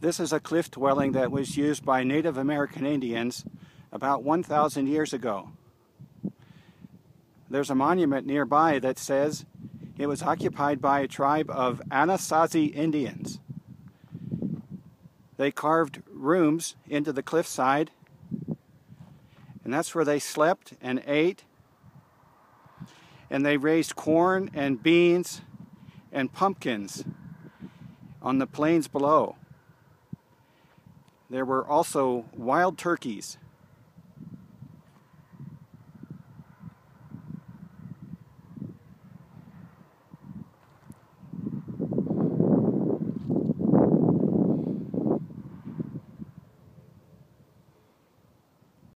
This is a cliff dwelling that was used by Native American Indians about 1,000 years ago. There's a monument nearby that says it was occupied by a tribe of Anasazi Indians. They carved rooms into the cliffside, and that's where they slept and ate, and they raised corn and beans and pumpkins on the plains below. There were also wild turkeys